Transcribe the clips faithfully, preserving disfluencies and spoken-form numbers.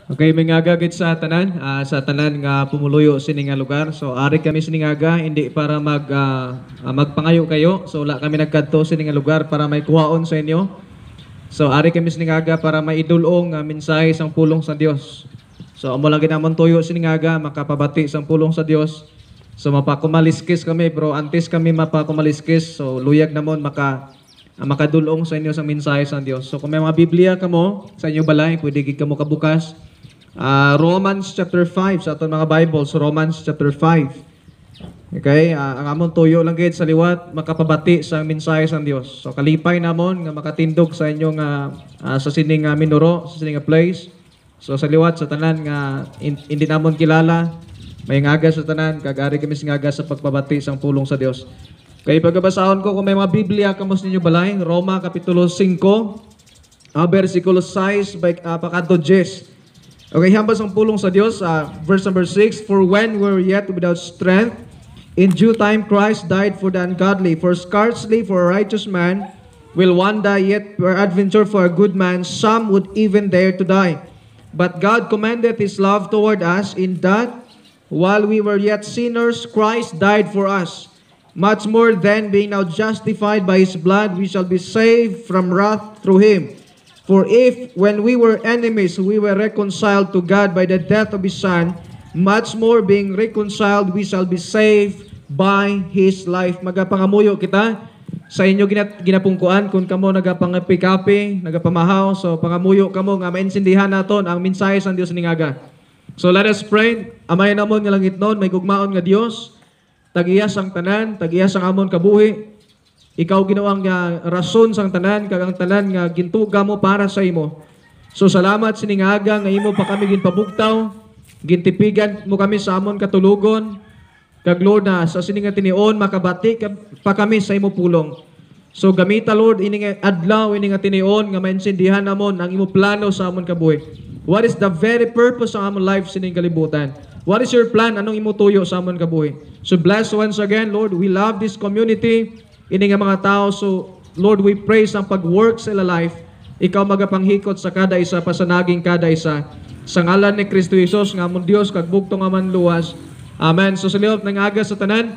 Okay, may nga gagit sa tanan, ah, sa tanan nga pumuluyo sini nga lugar. So ari kami sini nga aga, hindi para mag ah, ah, magpangayo kayo. So wala kami nagkadto sini nga lugar para may kuhaon sa inyo. So ari kami sini nga aga para maidulong nga mensahe sang pulong sa Dios. So amo lang ginamon tuyo sini nga aga makapabati sang pulong sa Dios. So mapakumaliskis kami bro, antes kami mapakumaliskis. So luyag namon maka uh, makadulong sa inyo sang mensahe sa Dios. So kung may mga Biblia kamo sa inyo balay, pwede gid kamo kabukas. Uh, Romans chapter five sa aton mga Bibles, Romans chapter five. Okay, uh, ang amon tuyo lang gid sa liwat makapabati sa mensahe sa Dios. So kalipay namon nga makatindog sa inyong uh, uh, sa sining uh, minuro, sa sining uh, place. So sa liwat sa tanan nga in, hindi namon kilala, may ngaga sa tanan, kagari kami ngaga sa pagpabati sang pulong sa Dios. Kay pagabasahon ko kung may mga Biblia kamos ninyo balay, Roma kapitulo five, uh, versikulo six by uh, pakadto ten. Okay, hambas ang pulong sa Dios, uh, verse number six, for when we were yet without strength, in due time Christ died for the ungodly, for scarcely for a righteous man will one die, yet peradventure for a good man some would even dare to die. But God commendeth his love toward us, in that while we were yet sinners, Christ died for us. Much more then, being now justified by his blood, we shall be saved from wrath through him. For if, when we were enemies, we were reconciled to God by the death of his Son, much more being reconciled, we shall be saved by his life. Magapangamuyo kita sa inyo ginat, ginapungkuan kung kamo nagapangapikapi, nagapamahaw. So pangamuyo kamo nga mainsindihan naton ang mensahe sa Dios ningaga. So let us pray. Amay namon nga langit noon, may gugmaon nga Dios. Tag-iya sang tanan, tag-iya sang amon kabuhi. Ikaw ginawang nga rason sang tanan, kagang tanan nga gintuga mo para sa imo. So salamat siningaga nga imo pa kami ginpabugtaw, gintipigan mo kami sa amon katulugon. Kag Lord na sa sininga tinion makabati pa kami sa imo pulong. So gamita Lord ini nga adlaw ini nga tinion nga mainsindihan namon ang imo plano sa amon kabuhi. What is the very purpose sa amon life sining kalibutan? What is your plan? Anong imo tuyo sa amon kabuhi? So bless once again Lord, we love this community. Ini nga mga tao, so Lord, we pray sa pag-work sa ila life, ikaw magapanghikot sa kada isa, pasanaging kada isa. Sa ngalan ni Kristo Jesus, nga amon Dios, kagbugto nga man luwas. Amen. So sa liot ng aga sa tanan.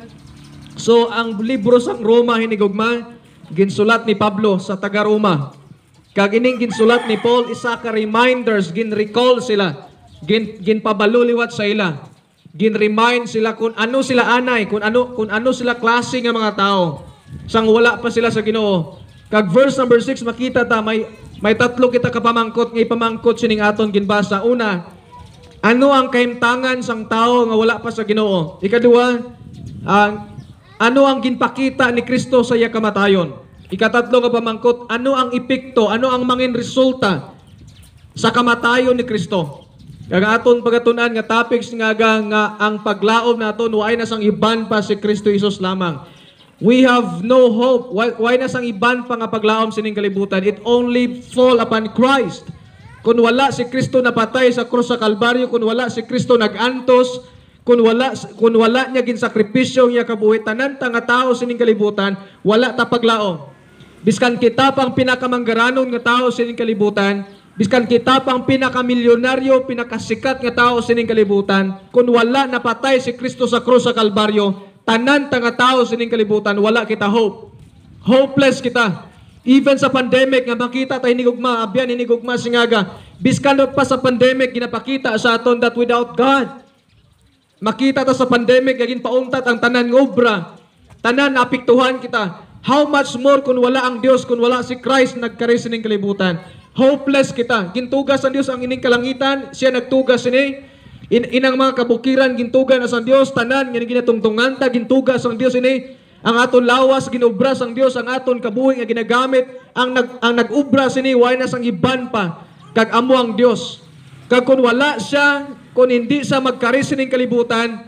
So ang libro sang Roma hinigugma, ginsulat ni Pablo sa taga-Roma. Kag ining ginsulat ni Paul, isa ka reminders, gin-recall sila, gin, ginpabaluliwat sa ila. Gin-remind sila kung ano sila anay, kung ano, kung ano sila klase nga mga tao. Sang wala pa sila sa Ginoo. Kag verse number six makita ta may may tatlo kita kapamangkot nga ipamangkot sining aton ginbasa. Una, ano ang kahimtangan sang tao nga wala pa sa Ginoo? Ikaduha, ang ano ang ginpakita ni Kristo sa iya kamatayon? Ikatatlo nga pamangkot, ano ang epekto, ano ang mangin resulta sa kamatayon ni Kristo? Kag aton pagatunan nga topics nga nga ang paglaom naton way na sang iban pa si Kristo Jesus lamang. We have no hope. Why, why na sang iban pa nga paglaom sining kalibutan? It only fall upon Christ. Kung wala si Kristo napatay sa krus sa Kalbaryo, kung wala si Kristo nagantos, kung wala kung wala niya ginsakripisyo niya kabuhi, tanan ta nga tao sining kalibutan, wala ta paglaom. Biskan kita pang pinakamanggaranon nga tao sining kalibutan, biskan kita pang pinakamilyonaryo, pinakasikat nga tao sining kalibutan, kung wala napatay si Kristo sa krus sa Kalbaryo, tanan ta nga tao sining kalibutan, wala kita hope. Hopeless kita. Even sa pandemic nga makita ta hinigugma, abyan hinigugma singaga. Biskan pa sa pandemic ginapakita sa aton that without God, makita ta sa pandemic nga ginpauntat ang tanan nga obra. Tanan naapektuhan kita. How much more kung wala ang Dios, kung wala si Christ nagkari sining kalibutan. Hopeless kita. Gintugas ang Dios ang ining kalangitan, siya nagtugas ini. In, inang mga kabukiran gintugan as ang Dios, tanan nga ginatungtungan ta gintugas ang Dios ini. Ang aton lawas ginubras ang Dios, ang aton kabuhi nga ginagamit, ang nag ang nag-ubra sini way na sang iban pa kag amo ang Dios. Kag kun wala siya, kun hindi sa magkari sining kalibutan,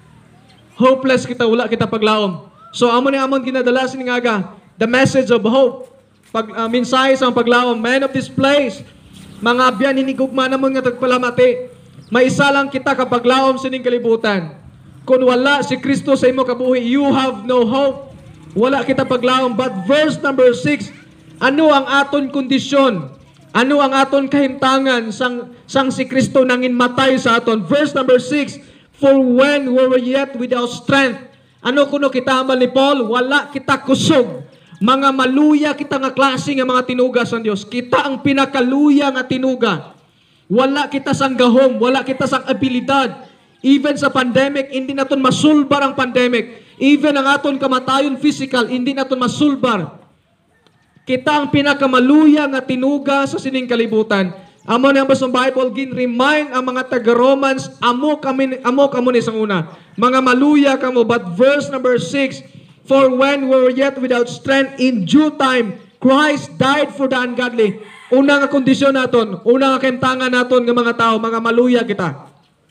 hopeless kita, wala kita paglaom. So amo ni amon ginadala sining aga, the message of hope. Pag uh, mensahe sa paglaom, man of this place, mga abyan hinigugma namon nga tagpalamati. May isa lang kita kapag laom sining kalibutan. Kung wala si Kristo sa imo kabuhi, you have no hope. Wala kita paglaom. But verse number six, ano ang aton kondisyon? Ano ang aton kahimtangan sang, sang si Kristo nangin matay sa aton? Verse number six, for when we were yet without strength, ano kuno kita amal ni Paul? Wala kita kusog. Mga maluya kita nga klase nga mga tinuga sa Dios. Kita ang pinakaluya nga tinuga. Wala kita sang gahom, wala kita sang abilidad. Even sa pandemic, hindi naton masulbar ang pandemic. Even ang aton kamatayon physical, hindi naton masulbar. Kita ang pinakamaluya nga tinuga sa sining kalibutan. Amo na ang basong Bible, gin-remind ang mga taga-Romans, amo kami, amo kamo ni sang una. Mga maluya kamo. But verse number six, for when we were yet without strength, in due time, Christ died for the ungodly. Una nga kondisyon naton, una nga kentangan naton nga mga tao, mga maluya kita.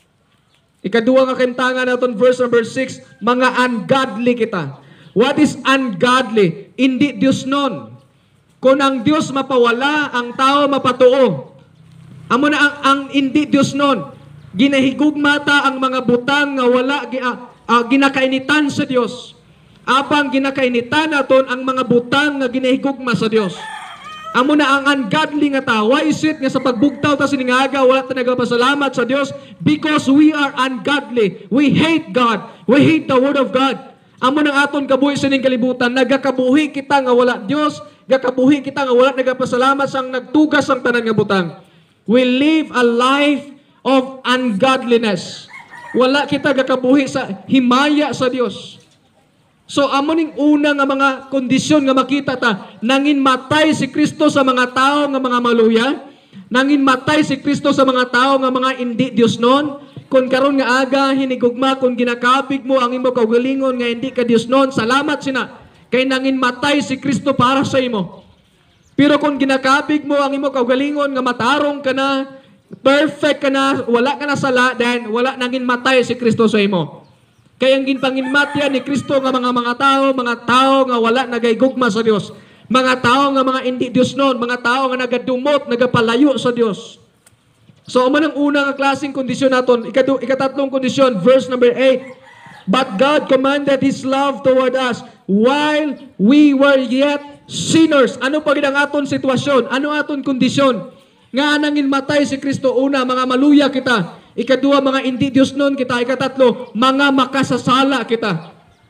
Ikaduha nga kentangan naton, verse number six, mga ungodly kita. What is ungodly? Hindi Diyos nun. Kung ang Diyos mapawala, ang tao mapatuo. Amo na ang, ang hindi Diyos nun. Ginahigugmata ang mga butang nga wala uh, uh, ginakainitan sa Diyos. Apang ginakainitan naton ang mga butang nga ginahigugma sa Diyos. Amo na ang ungodly nga tao. Why is it nga sa pagbugtaw ta siningaga wala ta nagapasalamat sa Diyos? Because we are ungodly. We hate God. We hate the Word of God. Amo nang aton kabuhi sining kalibutan, nagakabuhi kita nga wala Diyos, gakabuhi kita nga wala nagapasalamat sang nagtugas ang tanan nga butang. We live a life of ungodliness. Wala kita gakabuhi sa himaya sa Dios. So amo ning una nga mga kondisyon nga makita ta, nangin matay si Kristo sa mga tao nga mga maluya, nangin matay si Kristo sa mga tao nga mga hindi Dios non. Kung karon nga aga hinigugma, kung ginakapig mo ang imo kaugalingon nga hindi ka Dios non, salamat sina kay nangin matay si Kristo para sa imo. Pero kung ginakapig mo ang imo kaugalingon nga matarong ka na, perfect ka na, wala ka na sala, then wala nangin matay si Kristo sa imo. Kaya ang ginpanginmatyan ni Kristo nga mga mga tao, mga tao nga wala nagaygugma sa Dios. Mga tao nga mga hindi Dios non, mga tao nga nagadumot, nagapalayo sa Dios. So, amo nang una nga klaseng kondisyon naton. Ikadu, ikatatlong kondisyon, verse number eight. But God commanded His love toward us while we were yet sinners. Ano pa gid ang aton sitwasyon? Ano aton kondisyon? Nga nangin matay si Kristo, una, mga maluya kita. Ikaduha, mga hindi Diyos nun kita. Ikatatlo, mga makasasala kita.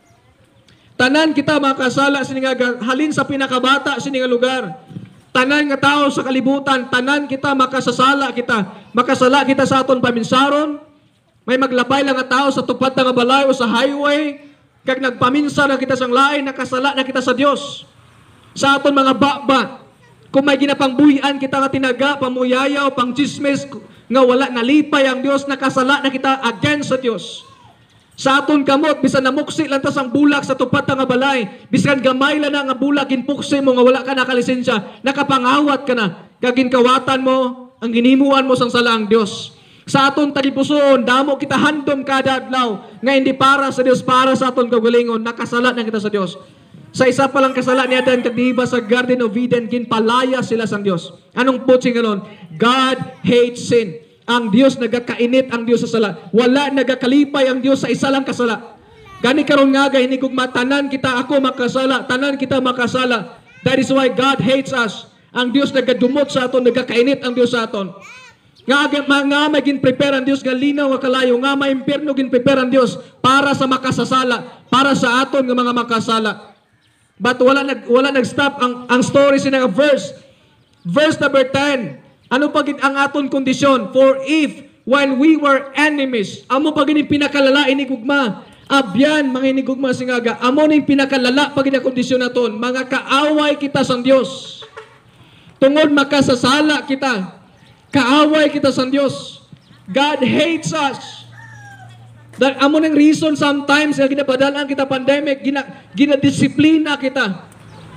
Tanan kita makasala sininga, halin sa pinakabata sininga lugar. Tanan nga tao sa kalibutan, tanan kita makasasala kita. Makasala kita sa aton paminsaron. May maglabay lang nga tao sa tupad nga balay o sa highway. Kag nagpaminsa na kita sang lain, nakasala na kita sa Dios. Sa aton mga baba, kung may ginapangbuhian kita nga tinaga, pamuyaya o pang chismes, nga wala nalipay ang Dios, nakasala na kita against sa Dios. Sa aton kamot, bisan namuksi lang tas ang bulak sa tupad nga balay, bisan gamay lang na nga bulak, ginpuksi mo nga wala ka nakalisensya, nakapangawat ka na, kaginkawatan mo, ang ginimuan mo sang sala ang Dios. Sa aton tagipusoon, damo kita handom kada adlaw, nga hindi para sa Dios, para sa aton kaugalingon, nakasala na kita sa Dios. Sa isa pa lang kasala ni Adan kagdiba sa Garden of Eden, ginpalaya sila sang Dios. Anong putsing galon? God hates sin. Ang Dios nagakainit ang Dios sa sala. Wala nagakalipay ang Dios sa isa lang kasala. Gani karon nga ga hinigugma, tanan kita ako makasala, tanan kita makasala. That is why God hates us. Ang Dios nagadumot sa aton, nagakainit ang Dios sa aton. Nga nga may gin-prepare ang Dios nga linaw nga kalayo, nga may impierno gin-prepare ang Dios para sa makasasala, para sa aton nga mga makasala. But wala nag wala nag-stop ang ang story sa nga verse. Verse number ten. Ano pa gid ang aton kondisyon? For if when we were enemies, amo pa gid pinakalala inigugma. Abyan mga inigugma singaga. Amo ning pinakalala pa gid ang kondisyon naton. Mga kaaway kita sang Dios. Tungod makasasala kita. Kaaway kita sang Dios. God hates us. Dahil amo ng reason sometimes nga ginapadalaan kita pandemic, gina, ginadisiplina kita.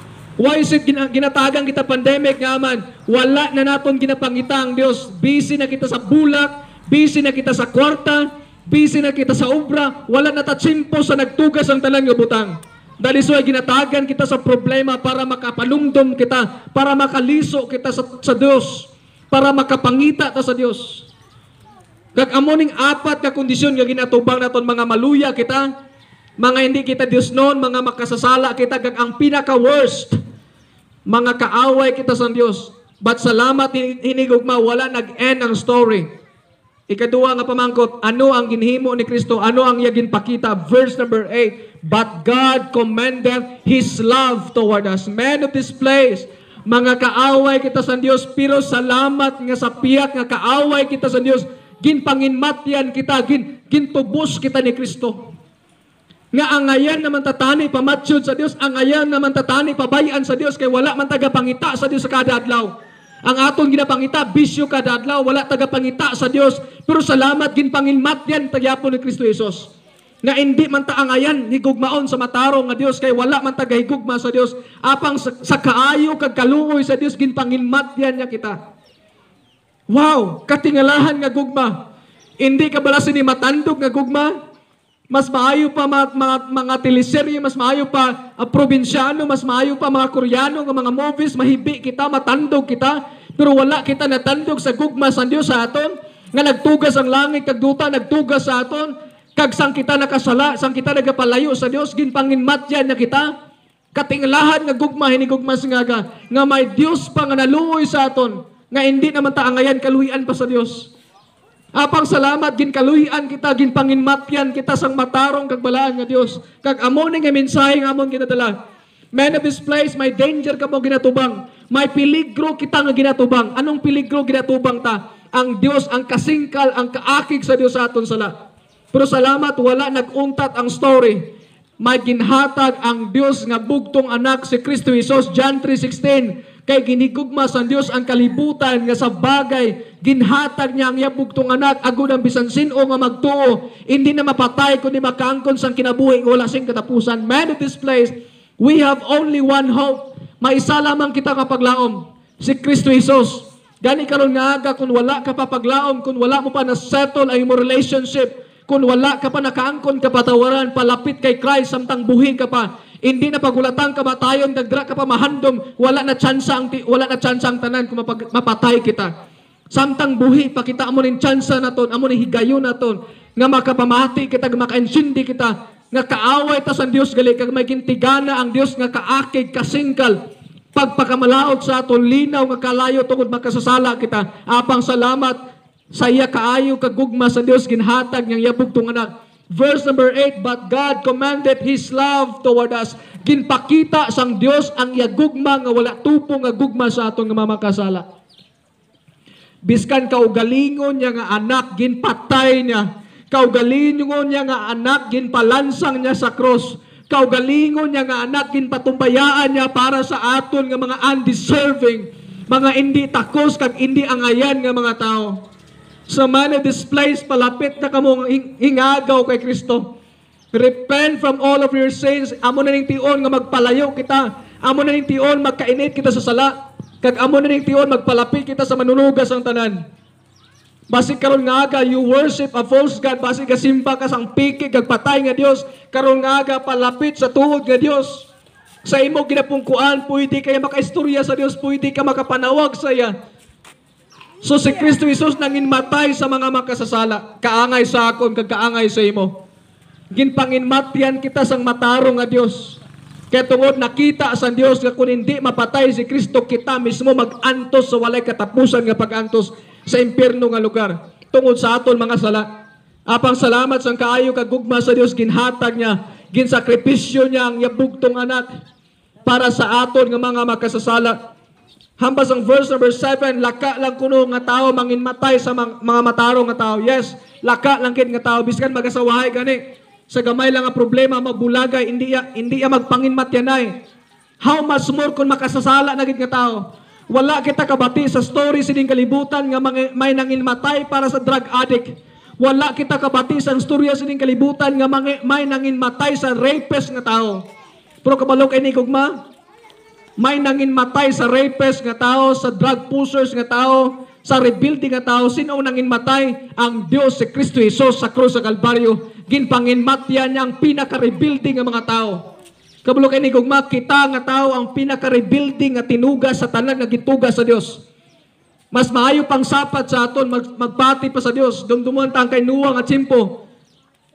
Why is it gina, ginatagang kita pandemic nga man? Wala na naton ginapangita ang Dios. Busy na kita sa bulak, busy na kita sa kwarta, busy na kita sa obra, wala na tatsimpo sa nagtugas ang talang nga butang. Dahil so ay ginatagan kita sa problema para makapalumdom kita, para makaliso kita sa, sa Dios, para makapangita ta sa Dios. Kag amo ning apat ka kondisyon nga ginatubang naton mga maluya kita, mga hindi kita Dios noon, mga makasasala kita, kag ang pinaka worst, mga kaaway kita sa Dios. But salamat hinigugma, wala nag-end ang story. Ikaduha nga pamangkot, ano ang ginhimo ni Kristo? Ano ang iya ginpakita? Verse number eight, but God commended His love toward us. Men of this place, mga kaaway kita sa Dios, pero salamat nga sa piyak nga kaaway kita sa Dios, ginpanginmatyan kita, gin, gintubos kita ni Kristo. Nga angayan naman tatani pamatsud sa Dios, angayan naman tatani pabayan sa Dios, kay wala man tagapangita sa Dios sa kada adlaw. Ang aton ginapangita, bisyo kada adlaw, wala tagapangita sa Dios, pero salamat ginpanginmatyan tagyapon ni Kristo Jesus. Nga hindi man ta angayan higugmaon sa matarong nga Dios, kay wala man tagahigugma sa Dios, apang sa, sa kaayo kag kaluoy sa Dios ginpanginmatyan niya kita. Wow, katingalahan nga gugma. Hindi ka bala sini matandog nga gugma. Mas maayo pa mga, mga, mga teleserye, mas maayo pa uh, probinsyano, mas maayo pa mga Koreano, nga mga movies, mahibi kita, matandog kita, pero wala kita natandog sa gugma sa Dios sa aton, nga nagtugas ang langit, kag duta, nagtugas sa aton, kag sang kita nakasala, sang kita nagapalayo sa Dios, ginpanginmatyan na kita, katingalahan nga gugma, hinigugma singaga, nga may Dios pa nga naluoy sa aton, nga hindi naman taangayan kaluhian pa sa Dios. Apang salamat, ginkaluhian kita, ginpanginmatyan kita sang matarong kag balaan nga Dios. Kag amo ni nga mensahe nga amon ginadala. Man of this place, may danger ka mo ginatubang. May peligro kita nga ginatubang. Anong peligro ginatubang ta? Ang Dios, ang kasingkal, ang kaakig sa Dios sa aton sala. Pero salamat, wala naguntat ang story. May ginhatag ang Dios nga bugtong anak si Kristo Jesus, John three sixteen. Kay ginigugma sa Dios ang kalibutan nga sa bagay, ginhatag niya ang yabugtong anak, agud ang bisan sino nga magtuo, hindi na mapatay kundi makaangkon sang kinabuhi wala sing katapusan. Man of this place, we have only one hope. May isa lamang kita kapaglaom, si Kristo Jesus. Gani karon nga aga, kung wala ka pa paglaom, kung wala mo pa na-settle ang imong relationship, kung wala ka pa nakaangkon kapatawaran, palapit kay Christ, samtang buhi ka pa, hindi na pagulatan ka matayon, dagdra ka pa mahandom, wala na tsansa ang, wala na tsansa ang tanan kung mapag, mapatay kita. Samtang buhi, pakita mo rin tsansa na ton, amo ni higayon na ton, nga makapamati kita, makainsyindi kita, nga kaaway ta sa Dios gali, kag may gintigana ang Dios nga kaakig, kasingkal, pagpakamalaot sa aton, linaw nga kalayo tungod makasasala kita. Apang salamat sa iya kaayo kagugma sa Dios, ginhatag niyang yabugtong anak. Verse number eight, but God commanded His love toward us. Ginpakita sang Dios ang yagugma nga wala tupo nga gugma sa aton nga mamakasala. Biskan kaugalingon niya nga anak, ginpatay niya. Kaugalingon niya nga anak, ginpalansang niya sa cross. Kaugalingon niya nga anak, ginpatumbayaan niya para sa aton nga mga undeserving, mga hindi takos kag hindi angayan nga mga tao. Sa man of this place, palapit na kamong hingagaw kay Kristo. Repent from all of your sins. Amo na ning tion nga magpalayo kita. Amo na ning tion magkainit kita sa sala. Kag amo na ning tion magpalapit kita sa manunugas ang tanan. Basig karon nga aga, you worship a false God. Basig ka simba ka sang pikig kag patay nga Dios. Karon nga aga, palapit sa tuod nga Dios. Sa imo ginapungkuan, pwede kaya makaistorya sa Dios, pwede ka makapanawag sa iya. So si Kristo Jesus nanginmatay sa mga makasasala, kaangay sa akon kag kaangay sa imo. Ginpanginmatyan kita sang matarong nga Dios. Kaya tungod nakita sa Dios nga kung hindi mapatay si Kristo, kita mismo mag-antos sa walay katapusan nga pag-antos sa impierno nga lugar. Tungod sa aton mga sala. Apang salamat sang kaayo kag gugma sa Dios, ginhatag niya, ginsakripisyo niya ang yabugtong anak para sa aton nga mga makasasala. Hambas ang verse number seven, laka lang kuno nga tao manginmatay sa mga, mga matarong nga tao. Yes, laka lang kid nga tao, biskan magasawahay gani. Sa gamay lang nga problema, magbulagay, hindi ya, hindi ya magpanginmatyanay. How much more kung makasasala na gid nga tao? Wala kita kabati sa story sining kalibutan nga mga, may nanginmatay para sa drug addict. Wala kita kabati sa storya sining kalibutan nga mga, may nanginmatay sa rapist nga tao. Pero kabalo kay ni gugma, may nanginmatay sa rapist nga tao, sa drug pushers nga tao, sa rebuilding nga tao. Sino ang nanginmatay? Ang Dios, si Kristo Jesus sa krus sa Kalbaryo. Ginpanginmatyan niya ang pinaka-rebuilding nga mga tao. Kabalo kay ni gugma, kita nga tao ang pinaka-rebuilding nga tinugas sa tanan nga gitugas sa Dios. Mas maayo pang sapat sa aton mag, magpati pa sa Dios. Dumdumuan tang kay Noah nga tsimpo.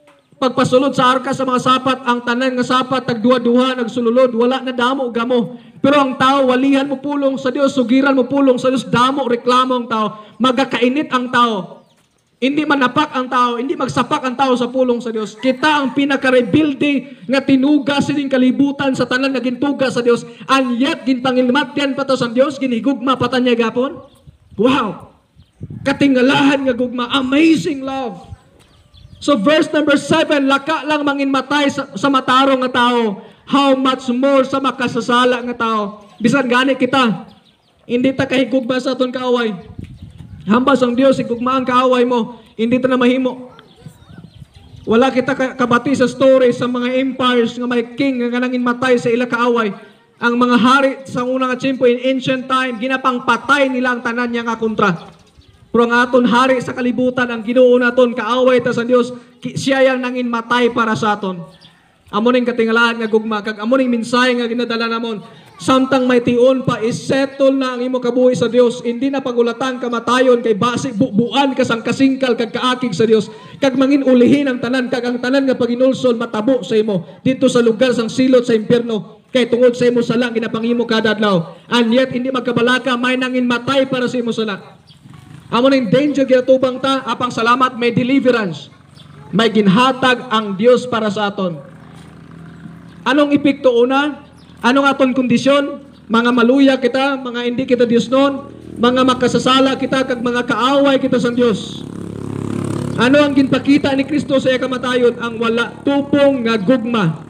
pagpasulod sa arka sa mga sapat, ang tanan nga sapat tagduha-duha nagsululod, wala na damo gamo. Pero ang tao walihan mo pulong sa Dios, sugiran mo pulong sa Dios, damo reklamo ang tao, magakainit ang tao. Hindi manapak ang tao, hindi magsapak ang tao sa pulong sa Dios. Kita ang pinaka-rebuilde nga tinuga sining kalibutan sa tanan nga gintuga sa Dios. And yet gintangilmatyan pa to sa Dios, ginigugma pa tanya gapon. Wow! Katingalahan nga gugma, amazing love. So verse number seven, laka lang mangin matay sa, sa matarong nga tao. How much more sa makasasala nga tao. Bisan gani kita, hindi ta kahigugma sa aton kaaway. Hambas ang Dios, igugma ang kaaway mo, hindi ta na mahimo. Wala kita kabati sa story sa mga empires nga may king nga nangin matay sa ila kaaway. Ang mga hari sa unang tiyempo in ancient time, ginapang patay nila ang tanan niya nga kontra. Pero ang aton hari sa kalibutan, ang Ginoo naton kaaway ta sa Dios, siya yang nangin matay para sa aton. Amo ning katingalahan nga gugma, kag amo ning mensahe nga ginadala namon. Samtang may tion pa, isettle na ang imo kabuhi sa Dios. Hindi na pagulatan kamatayon kay base bubuan ka sang kasingkal kag kaakig sa Dios. Kag mangin ulihin ang tanan, kag ang tanan nga paginulsol matabo sa imo dito sa lugar sang silot sa impyerno. Kay tungod sa imo sala ginapangimo kada adlaw. And yet hindi magkabalaka, may nangin matay para sa imo sala. Amo ning danger ginatubang ta, apang salamat may deliverance. May ginhatag ang Dios para sa aton. Anong epekto una? Anong aton kondisyon? Mga maluya kita, mga hindi kita Dios noon, mga makasasala kita, kag mga kaaway kita sa Dios. Ano ang ginpakita ni Kristo sa iya kamatayon? Ang wala tupong nga gugma.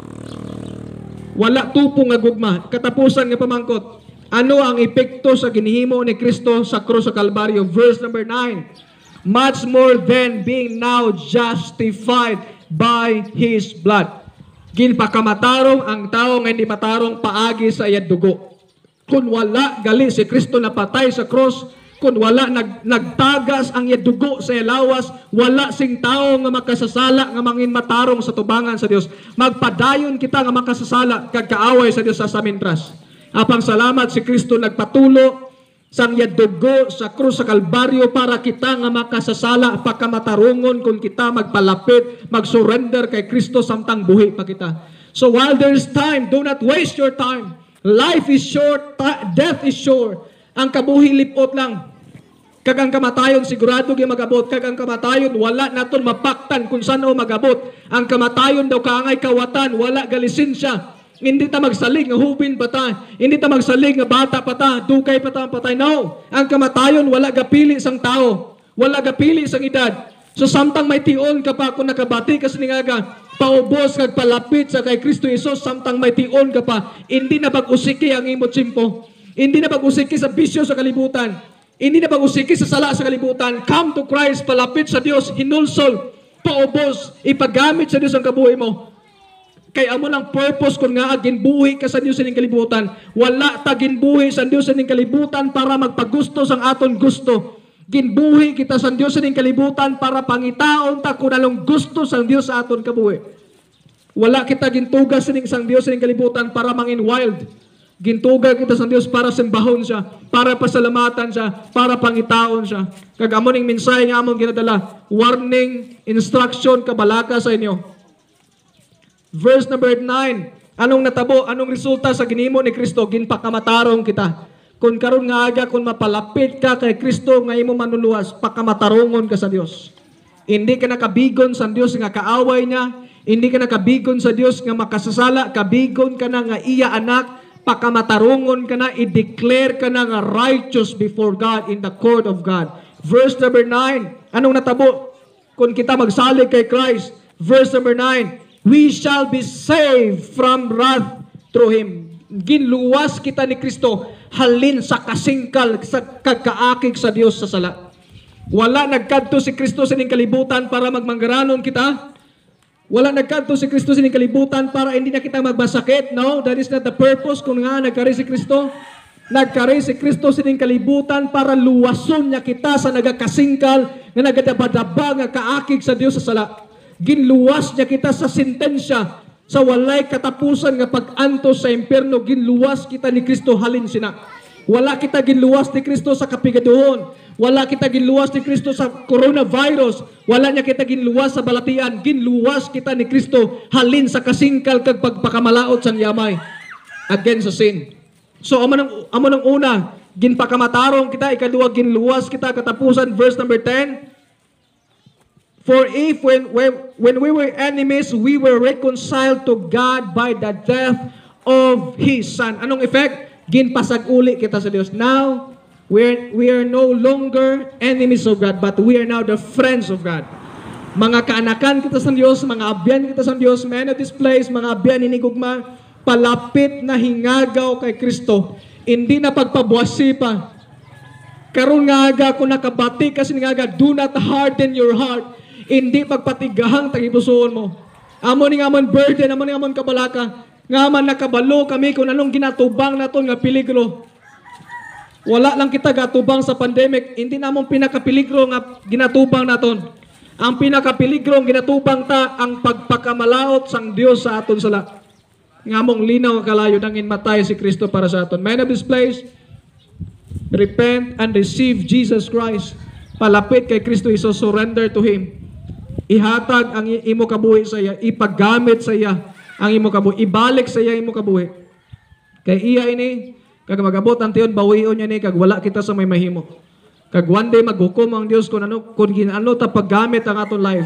Wala tupong nga gugma. Katapusan nga pamangkot. Ano ang epekto sa ginihimo ni Kristo sa krus sa Kalbaryo? Verse number nine. Much more than being now justified by His blood. Ginpakamatarong ang tao nga hindi matarong paagi sa iyang dugo. Kung wala gali si Kristo na patay sa cross, kung wala nag, nagtagas ang iyang dugo sa ilawas, wala sing tao nga makasasala nga mangin matarong sa tubangan sa Dios. Magpadayon kita nga makasasala kag kaaway sa Dios sa samintras. Apang salamat si Kristo nagpatulo sang iyang dugo sa krus sa Kalbaryo para kita nga makasasala pagkamatarungon kung kita magpalapit, mag-surrender kay Kristo samtang buhi pa kita. So while there is time, do not waste your time. Life is short, death is short. Ang kabuhi lipot lang. Kag ang kamatayon sigurado gyud magabot, kag ang kamatayon wala naton mapaktan kung saan o magabot. Ang kamatayon daw kaangay kawatan, wala galisensya. Hindi ta magsalig nga hubin pa ta. Hindi ta magsalig nga bata pa ta. Dukay pa ta ang patay. No. Ang kamatayon wala gapili sang tao. Wala gapili sang edad. So samtang may tion ka pa kung nakabati ka siningaga, paubos kag palapit sa kay Kristo Jesus, samtang may tion ka pa, hindi na pag-usiki ang imo tsimpo. Hindi na pag-usiki sa bisyo sa kalibutan. Hindi na pag-usiki sa sala sa kalibutan. Come to Christ, palapit sa Dios, hinulsol, paubos, ipagamit sa Dios ang kabuhi mo. Kay amo ng purpose kung nga ginbuhi ka sa Dios sa ning kalibutan. Wala ta ginbuhi sa Dios sa ning kalibutan para magpagusto sang aton gusto. Ginbuhi kita sa Dios sa ning kalibutan para pangitaon ta kung anong gusto sang Dios sa aton kabuhi. Wala kita gintuga sa ning sang Dios sa ning kalibutan para mangin wild. Gintuga kita sa Dios para sembahon siya, para pasalamatan siya, para pangitaon siya. Kag amo ning mensahe nga among ginadala, warning, instruction, kabalaka sa inyo. Verse number nine. Anong natabo? Anong resulta sa ginimo ni Kristo? Ginpakamatarong kita. Kung karon nga aga, kung mapalapit ka kay Kristo nga imo manuluwas, pakamatarungon ka sa Dios. Hindi ka nakabigon sa Dios nga kaaway niya. Hindi ka nakabigon sa Dios nga makasasala. Kabigon ka na nga iya anak. Pakamatarungon ka na. I-declare ka na nga righteous before God in the court of God. Verse number nine. Anong natabo? Kung kita magsalig kay Christ. Verse number nine. We shall be saved from wrath through Him. Ginluwas kita ni Kristo halin sa kasingkal, sa kakaakig sa Dios sa sala. Wala nagkadto si Kristo sa ning kalibutan para magmanggaranon kita. Wala nagkadto si Kristo sa ning kalibutan para hindi na kita magbasakit. No, that is not the purpose kung nga nagkari si Kristo. Nagkari si Kristo sa ning kalibutan para luwason niya kita sa nagakasingkal, nga nagadabadaba nga kaakig sa Dios sa sala. Ginluwas niya kita sa sentensya, sa walay katapusan nga pag-antos sa impyerno. Ginluwas kita ni Kristo halin sina. Wala kita ginluwas ni Kristo sa kapigaduhon. Wala kita ginluwas ni Kristo sa coronavirus. Wala niya kita ginluwas sa balatian. Ginluwas kita ni Kristo halin sa kasingkal kag pagpakamalaot sa yamay against sa sin. So amo nang amo nang una, ginpakamatarong kita, ikaduwa ginluwas kita, katapusan verse number ten. For if when, when, when we were enemies, we were reconciled to God by the death of His Son. Anong effect? Ginpasag-uli kita sa Diyos. Now, we're, we are no longer enemies of God, but we are now the friends of God. Mga kaanakan kita sa Diyos, mga abyan kita sa Diyos, men of this place, mga abyan inigugma, palapit na hingagaw kay Kristo. Hindi na pagpabuwasi pa. Karon nga aga, kung nakabati kasi nga aga, do not harden your heart. Hindi pagpatigahang tagipusoon mo. Amo ni nga man burden, amo ni nga man kabalaka. Nga man nakabalo kami kung anong ginatubang naton nga peligro. Wala lang kita gatubang sa pandemic, hindi namon pinakapeligro nga ginatubang naton. Ang pinakapeligro nga ginatubang ta ang pagpakamalaot sang Dios sa aton sala. Nga mong linaw kalayo nangin matay si Kristo para sa aton. Men of this place, repent and receive Jesus Christ. Palapit kay Kristo Isus, surrender to Him. Ihatag ang imo kabuhi sa iya, ipagamit sa iya ang imo kabuhi, ibalik sa iya imo kabuhi. Kay iya ini, kag magabot ang tiyon, bawion niya ni, kag wala kita sa may mahimo. Kag one day maghukom ang Dios kung ano, kung ano ta paggamit ang aton life.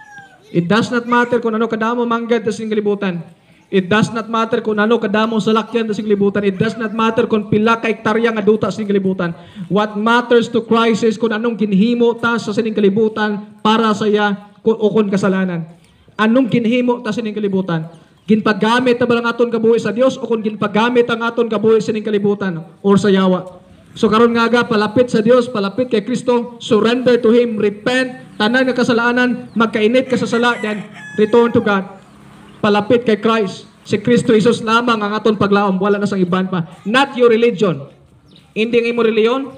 It does not matter kung ano kadamo manggad sa sing kalibutan. It does not matter kung ano kadamo salakyan sa sing kalibutan. It does not matter kung pila ka hektarya nga duta sa sing kalibutan. What matters to Christ is kung anong ginhimo ta sa sining kalibutan para sa iya o kung kasalanan. Anong ginhimo ta sining kalibutan? Ginpagamit ta ba lang aton kabuhi sa Dios o kung ginpagamit ang aton kabuhi sining kalibutan or sa yawa? So karon nga aga, palapit sa Dios, palapit kay Kristo, surrender to Him, repent, tanan nga kasalanan, magkainit ka sa sala, then return to God. Palapit kay Christ. Si Kristo Jesus lamang ang aton paglaom, wala na sang iban pa. Not your religion. Hindi ang imo reliyon.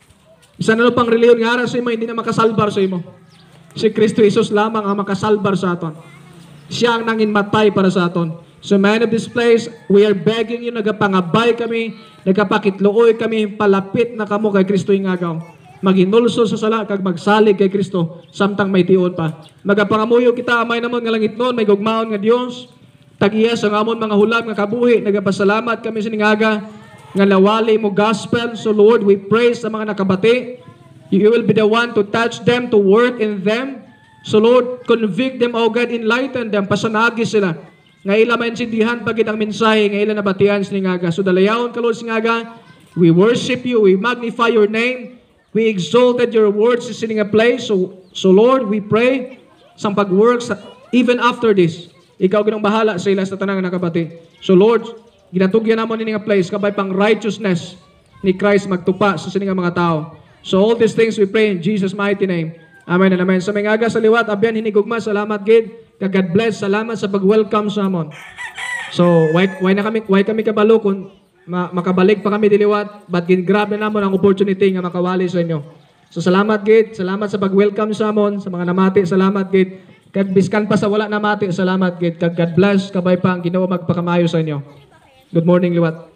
Isa na pang reliyon nga ara sa imo, hindi na makasalbar sa imo. Si Kristo Jesus lamang ang makasalbar sa aton. Siya ang nangin matay para sa aton. So man of this place, we are begging you, nagapangabay kami, nagapakitluoy kami, palapit na kamo kay Kristo ingagaw. Maginulso sa sala, kag magsalig kay Kristo, samtang may tion pa. Magapangamuyo kita, amay naman nga langit noon, may gugmaon nga Dios. Tagiya sa amon mga hulab nga kabuhi, nagapasalamat kami sa ningaga, nga lawali mo gospel. So Lord, we praise sa mga nakabati. You will be the one to touch them, to work in them. So Lord, convict them, O God, enlighten them, pasanagi sila. Nga ila maintindihan pagit ang mensahe, nga ila nabatian siningaga. So dalayawon ka Lord singaga, we worship you, we magnify your name, we exalted your words sa sininga place. So, so Lord, we pray sa pag-work, even after this, ikaw ginang bahala sa ila sa tanang nakabati. So Lord, ginatugyan naman ni nga place, kabay pang righteousness ni Christ magtupa sa sininga mga tao. So all these things we pray in Jesus' mighty name. Amen and amen. Sa may ngaga sa liwat, abyan hinigugma, salamat gid. God bless, salamat sa pag-welcome sa amon. So, why, why na kami, why kami kabalo kung ma, makabalik pa kami diliwat, but gin grab na namon ang opportunity nga makawali sa inyo. So salamat gid, salamat sa pag-welcome sa amon, sa mga namati, salamat gid. Kag biskan pa sa wala namati, salamat gid. Kag God bless, kabay pa ang Ginoo magpakamayo sa inyo. Good morning liwat.